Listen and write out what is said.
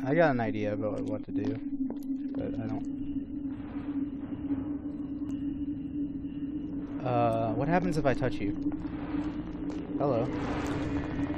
I got an idea about what to do, but I don't. What happens if I touch you? Hello.